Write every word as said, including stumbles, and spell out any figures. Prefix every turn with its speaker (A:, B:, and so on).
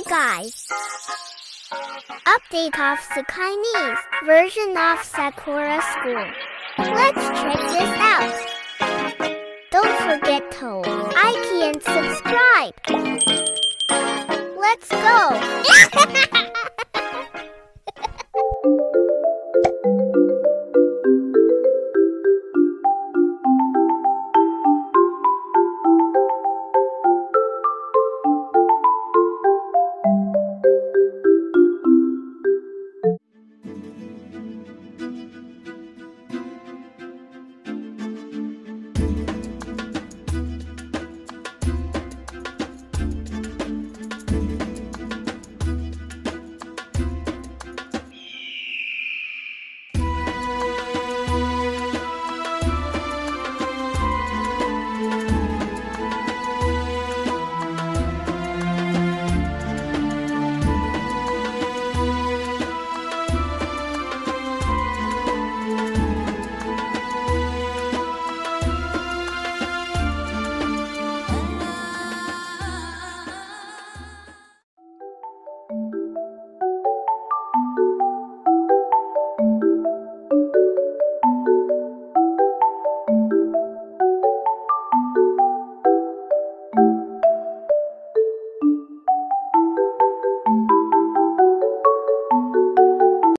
A: Hi guys! Update of the Chinese version of Sakura School. Let's check this out. Don't forget to like and subscribe. Let's go!